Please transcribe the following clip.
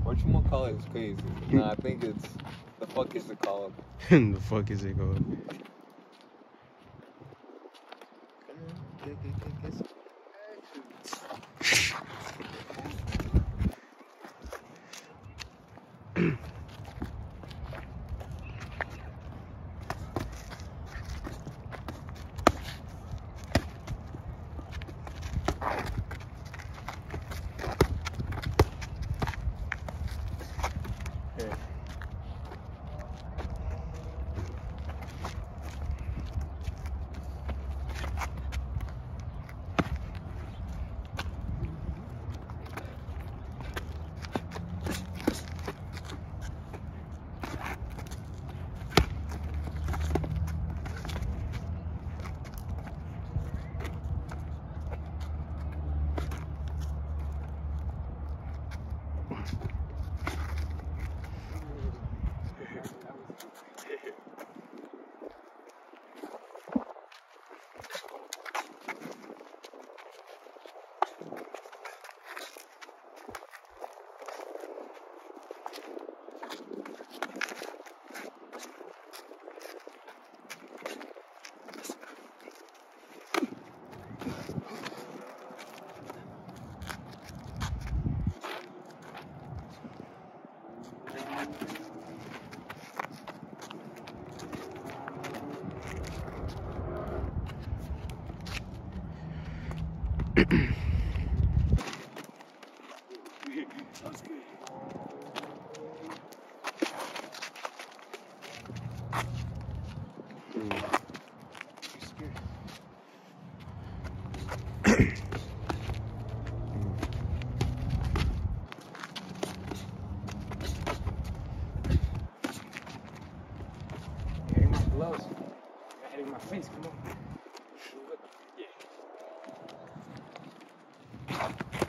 Whatchamacallit is crazy. Nah, I think it's the fuck is it called? The fuck is it called? Come on, get some action. Here. That's good. Hitting my gloves. Hitting my face, come on. Yeah.